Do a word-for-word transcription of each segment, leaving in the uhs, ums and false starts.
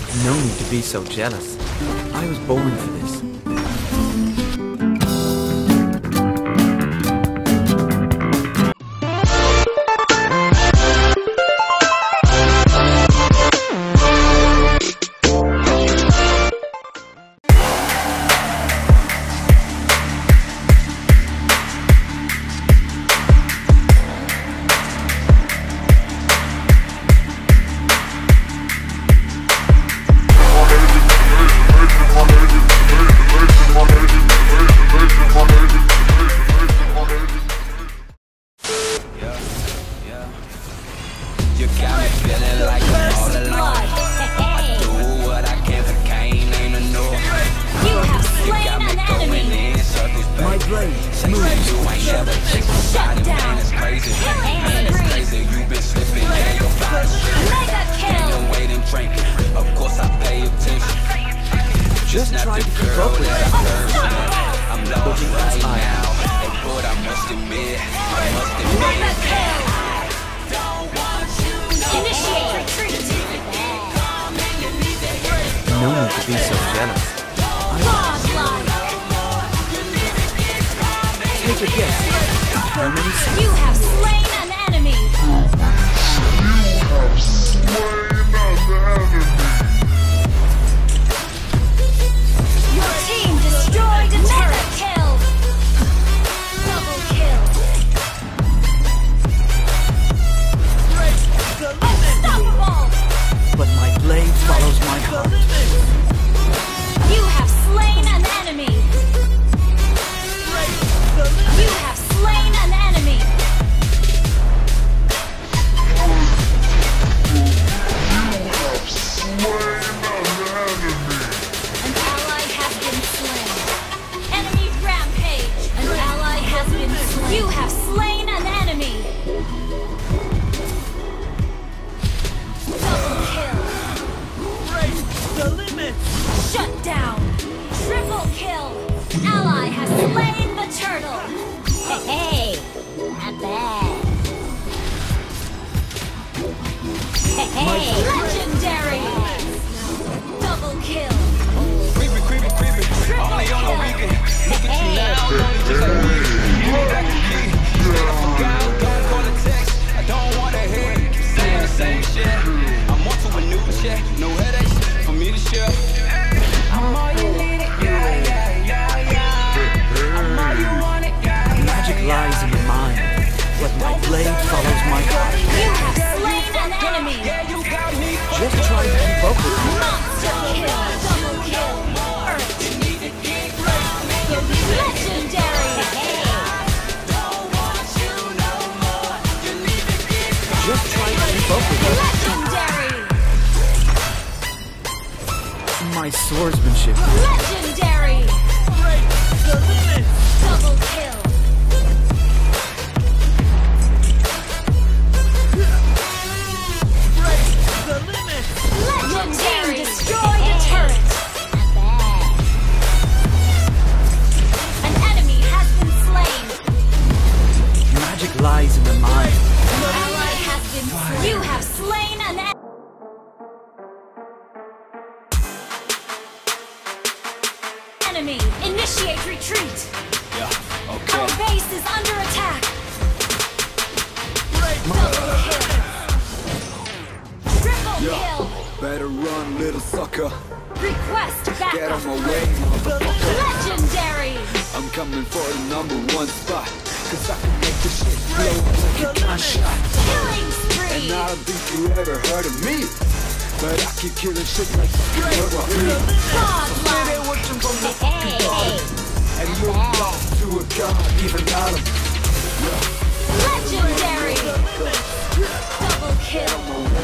No need to be so jealous. I was born for this. Just try to keep up with that. I'm looking right now, but I must admit, I must admit, don't want you no initiate retreat. No need to be so jealous. Take a guess. How many seconds? You have slain an enemy. You have slain an enemy. Your team destroyed a turret. Kill. Double kill. Unstoppable. But my blade follows my heart. You have slain an enemy. You have slain an enemy. You have slain an enemy. An ally has been slain. Enemy rampage. An ally has been slain. You have slain an enemy. Double kill. Raise the limit. Shut down. Triple kill. An ally has slain the turtle. Hey, hey, not bad. Hey, hey, legendary. Double kill. Creepy, creepy, creepy. Only on the weekend. Look at you now, only just like we. Give me back the key. Straight up from God, don't call a text. I don't wanna hear it. Keep saying the same shit. I'm on to a new check. No headaches for me to share. I'm all you need it. Yeah, yeah, yeah, yeah. I'm all you want it. Yeah, yeah. Magic lies in the mind, but my blade follows my heart. You have slain an enemy. Yeah, you got me. Just try to keep up with me. Monster kill. Double kill. Earth. Legendary. Just try to keep up with me. Legendary. My swordsmanship. Legendary. Double kill. Legendary. Destroyed a turret. An enemy has been slain. Magic lies in the mind. An ally has been slain. You have slain an enemy. Enemy, initiate retreat. Yeah, okay. Our base is under attack. Double kill. Triple kill. Better run, little sucker. Request Get backup. on my way, motherfucker. Legendary. I'm coming for the number one spot. Cause I can make this shit blow like a gunshot. Killing spree. And I don't think you ever heard of me. But I keep killing shit like Godlike. Hey, hey. and you lost to a god, even Adam. Legendary. Double kill.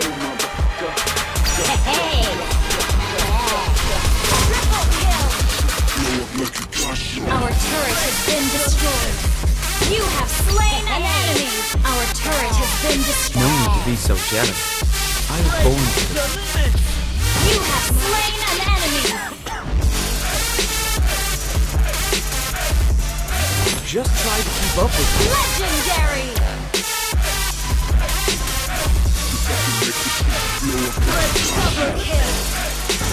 Hey, hey. Triple kill. Our turret has been destroyed. You have slain an enemy. Our turret has been destroyed. No need to be so jealous. I was born for this. You have slain an enemy. Just try to keep up with me. Legendary. Double kill.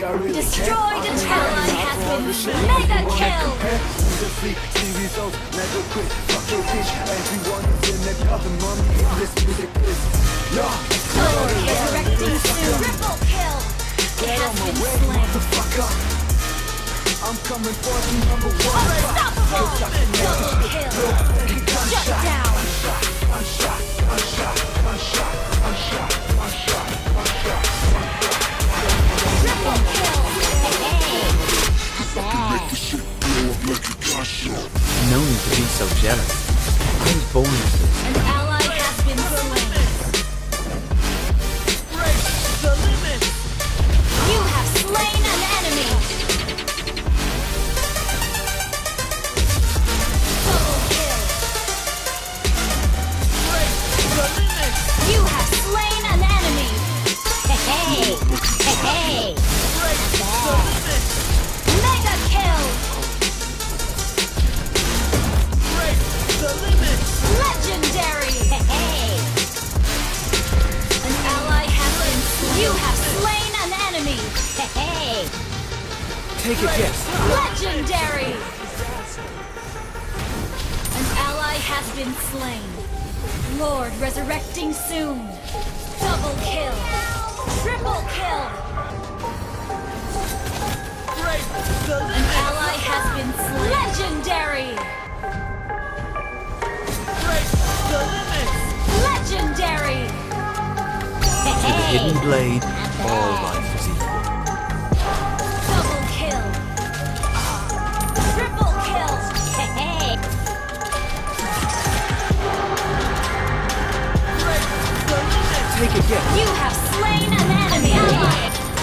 I really Destroyed care. an ally has been mega kill. See results, never quit. Fuck your bitch. Everyone is in the government. This music is yeah. Lord resurrecting soon. Triple kill. It has been slain. Motherfucker. I'm coming for the number one. Unstoppable. Double kill. Shut down. I'm shot. I'm shot. I'm shot. I'm shot. I'm shot. I'm shot. Triple kill. No need to be so jealous. I was born with this. An ally has been slain. You have slain an enemy. Double kill. You have slain an enemy. Hey, hey, hey, mega kill. Legendary. Hey, an ally has been slain. You have slain an enemy. Hey, Take a guess. legendary. An ally has been slain. Lord resurrecting soon. Double kill. Triple kill. An ally has been slain. Legendary. Legendary. To the hidden blade, all life is equal. Double kill. Triple kill. Hey. Take a guess. You have slain an enemy ally.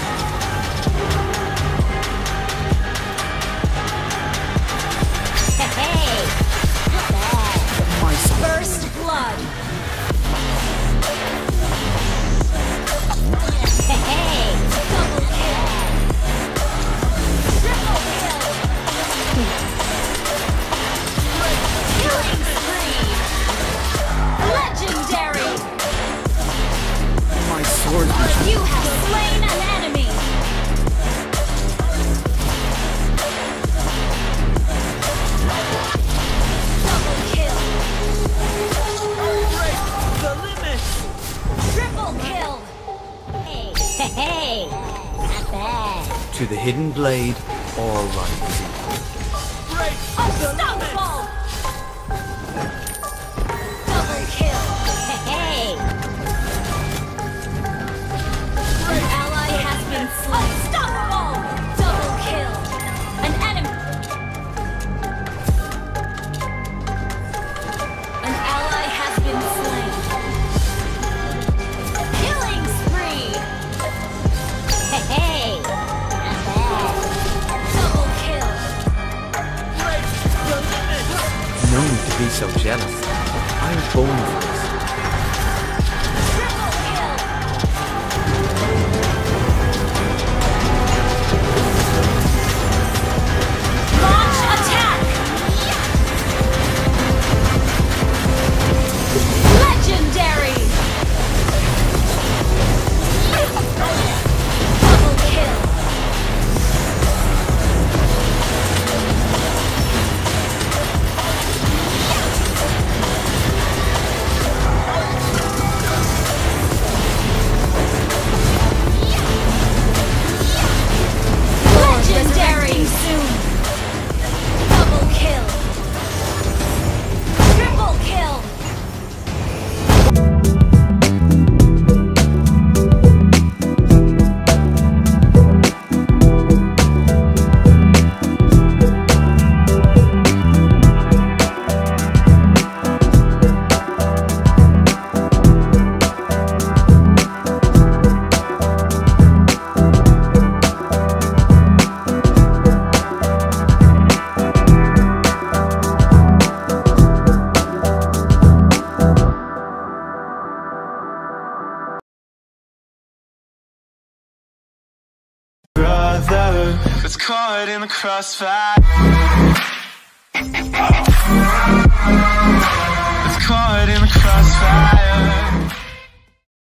Hey. My son. First blood. Hey. Double kill. Triple kill. Killing spree. Legendary. My sword was You have slain an enemy. Double kill. Triple kill. Hey, hey, not bad. to the hidden blade, all life is equal. Unstoppable. Double kill. Hey. An ally has been slain. Unstoppable. Double kill. An enemy. An ally has been slain. Killing spree. Hey, hey. Not bad. Double kill. No need to be so jealous. I was born with this. Triple kill. Launch attack. Legendary. Double kill. Legendary soon. Double kill. Triple kill. Brother, it's caught in the crossfire. It's caught in the crossfire.